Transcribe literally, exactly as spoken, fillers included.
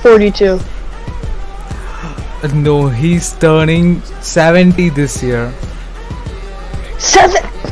forty-two. No, he's turning seventy this year. Seven